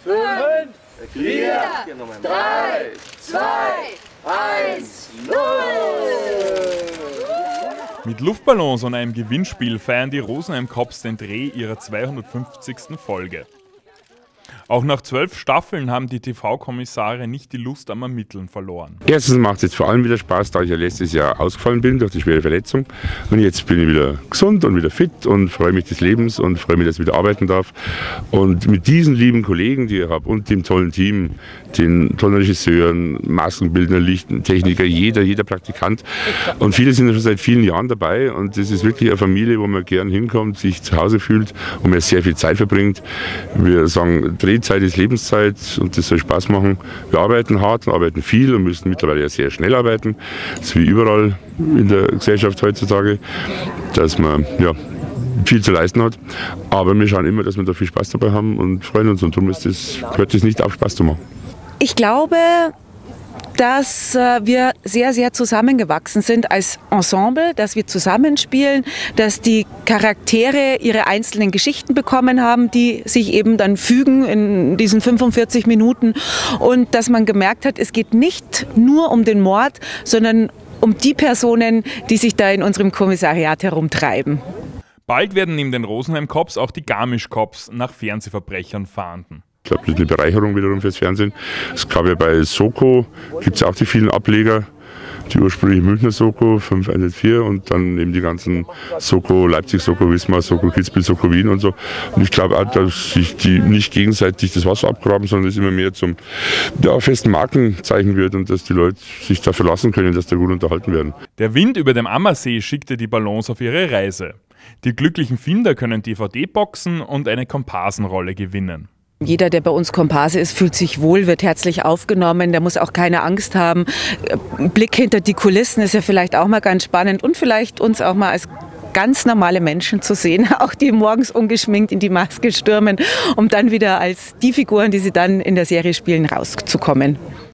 5, 4, 3, 2, 1, 0! Mit Luftballons und einem Gewinnspiel feiern die Rosenheim Cops den Dreh ihrer 250. Folge. Auch nach 12 Staffeln haben die TV-Kommissare nicht die Lust am Ermitteln verloren. Erstens macht es jetzt vor allem wieder Spaß, da ich ja letztes Jahr ausgefallen bin durch die schwere Verletzung. Und jetzt bin ich wieder gesund und wieder fit und freue mich des Lebens und freue mich, dass ich wieder arbeiten darf. Und mit diesen lieben Kollegen, die ich habe, und dem tollen Team, den tollen Regisseuren, Maskenbildner, Lichttechniker, jeder Praktikant. Und viele sind ja schon seit vielen Jahren dabei. Und das ist wirklich eine Familie, wo man gern hinkommt, sich zu Hause fühlt und man sehr viel Zeit verbringt. Wir sagen, Drehzeit ist Lebenszeit und das soll Spaß machen. Wir arbeiten hart und arbeiten viel und müssen mittlerweile ja sehr schnell arbeiten. Das ist wie überall in der Gesellschaft heutzutage, dass man viel zu leisten hat. Aber wir schauen immer, dass wir da viel Spaß dabei haben und freuen uns. Und darum hört es nicht auf, Spaß zu machen. Ich glaube, dass wir sehr, sehr zusammengewachsen sind als Ensemble, dass wir zusammenspielen, dass die Charaktere ihre einzelnen Geschichten bekommen haben, die sich eben dann fügen in diesen 45 Minuten und dass man gemerkt hat, es geht nicht nur um den Mord, sondern um die Personen, die sich da in unserem Kommissariat herumtreiben. Bald werden neben den Rosenheim Cops auch die Garmisch Cops nach Fernsehverbrechern fahnden. Ich glaube, das ist eine Bereicherung wiederum fürs Fernsehen. Es gab ja bei Soko, gibt es auch die vielen Ableger, die ursprüngliche Münchner Soko 5104 und dann eben die ganzen Soko Leipzig, Soko Wismar, Soko Kitzbühel, Soko Wien und so. Und ich glaube auch, dass sich die nicht gegenseitig das Wasser abgraben, sondern es immer mehr zum festen Markenzeichen wird und dass die Leute sich da verlassen können, dass da gut unterhalten werden. Der Wind über dem Ammersee schickte die Ballons auf ihre Reise. Die glücklichen Finder können DVD-Boxen und eine Komparsenrolle gewinnen. Jeder, der bei uns Komparse ist, fühlt sich wohl, wird herzlich aufgenommen, der muss auch keine Angst haben. Blick hinter die Kulissen ist ja vielleicht auch mal ganz spannend und vielleicht uns auch mal als ganz normale Menschen zu sehen, auch die morgens ungeschminkt in die Maske stürmen, um dann wieder als die Figuren, die sie dann in der Serie spielen, rauszukommen.